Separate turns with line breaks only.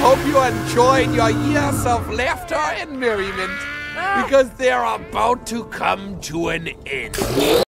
hope you enjoyed your years of laughter and merriment, because they're about to come to an end.